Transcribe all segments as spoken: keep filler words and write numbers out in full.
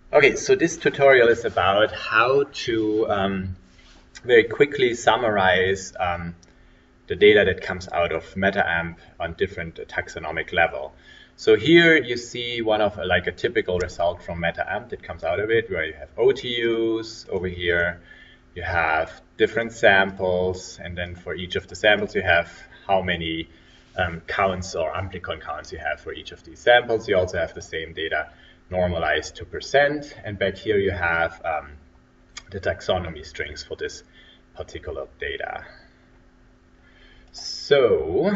Okay, so this tutorial is about how to um, very quickly summarize um, the data that comes out of MetaAmp on different taxonomic level. So here you see one of like a typical result from MetaAmp that comes out of it, where you have O T Us over here, you have different samples, and then for each of the samples you have how many um, counts or amplicon counts you have for each of these samples. You also have the same data normalized to percent, and back here you have um, the taxonomy strings for this particular data. So,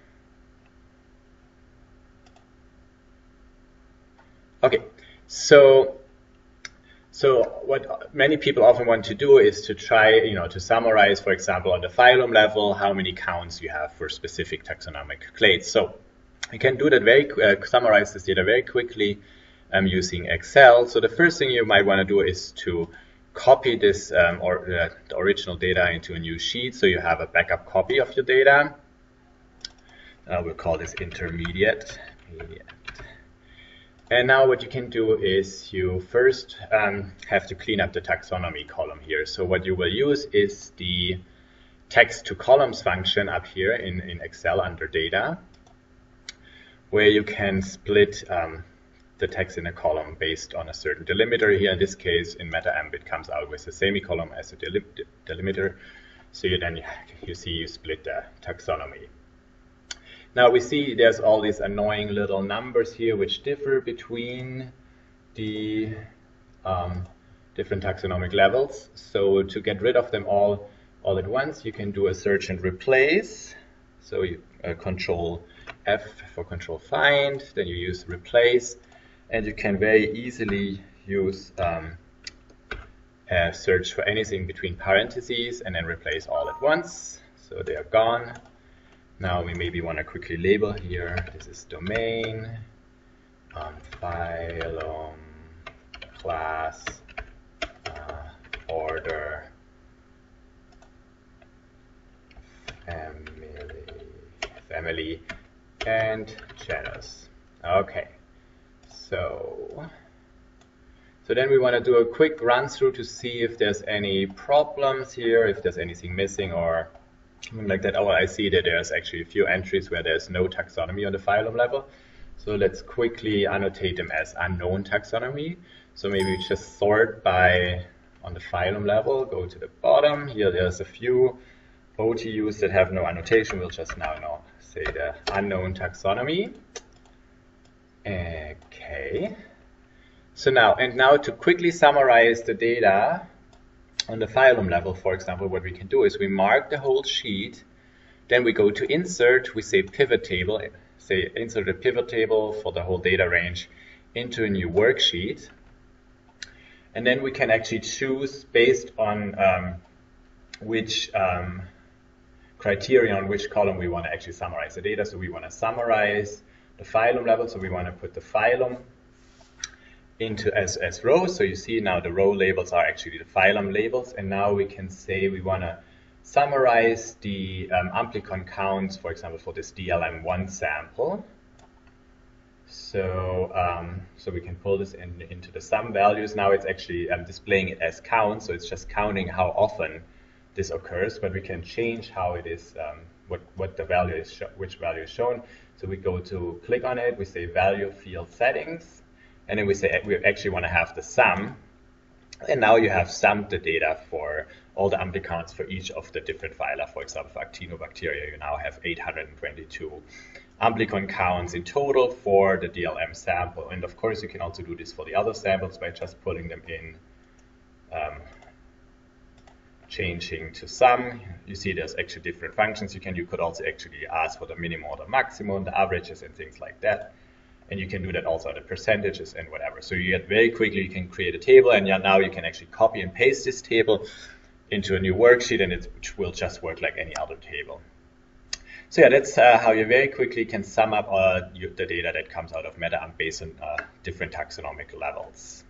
okay, so so what many people often want to do is to try, you know, to summarize, for example, on the phylum level, how many counts you have for specific taxonomic clades. So you can do that very, uh, summarize this data very quickly um, using Excel. So the first thing you might want to do is to copy this um, or uh, the original data into a new sheet, so you have a backup copy of your data. Uh, we'll call this intermediate. And now what you can do is you first um, have to clean up the taxonomy column here. So what you will use is the text to columns function up here in, in Excel under data, where you can split um, the text in a column based on a certain delimiter. Here in this case, in MetaAmp, it comes out with a semicolon as a delim delimiter. So you then you see you split the taxonomy. Now we see there's all these annoying little numbers here which differ between the um, different taxonomic levels. So to get rid of them all all at once, you can do a search and replace. So you uh, control F for control find, then you use replace, and you can very easily use um, a search for anything between parentheses and then replace all at once. So they are gone. Now we maybe want to quickly label here. This is domain, um, phylum, class, uh, order, family, family, and genus. Okay, so so then we want to do a quick run through to see if there's any problems here, if there's anything missing or something like that. Oh, I see that there's actually a few entries where there's no taxonomy on the phylum level. So let's quickly annotate them as unknown taxonomy. So maybe we just sort by on the phylum level, go to the bottom. Here there's a few O T Us that have no annotation. We'll just now know, say the unknown taxonomy. Okay. So now, and now to quickly summarize the data on the phylum level, for example, what we can do is we mark the whole sheet, then we go to insert, we say pivot table, say insert a pivot table for the whole data range into a new worksheet. And then we can actually choose based on um, which um, criteria on which column we want to actually summarize the data. So we want to summarize the phylum level, so we want to put the phylum into as, as rows. So you see now the row labels are actually the phylum labels, and now we can say we want to summarize the um, amplicon counts, for example, for this D L M one sample. So um, so we can pull this in, into the sum values. Now it's actually um, displaying it as count, so it's just counting how often this occurs, but we can change how it is, um, what, what the value is, which value is shown. So we go to click on it, we say value field settings, and then we say we actually want to have the sum. And now you have summed the data for all the amplicons for each of the different phyla. For example, for actinobacteria, you now have eight hundred twenty-two amplicon counts in total for the D L M sample. And of course, you can also do this for the other samples by just pulling them in, um, changing to sum. You see there's actually different functions. You can, you could also actually ask for the minimum or the maximum, the averages and things like that. And you can do that also at the percentages and whatever. So you get very quickly, you can create a table, and now you can actually copy and paste this table into a new worksheet, and it will just work like any other table. So yeah, that's uh, how you very quickly can sum up uh, the data that comes out of MetaAmp based on uh, different taxonomic levels.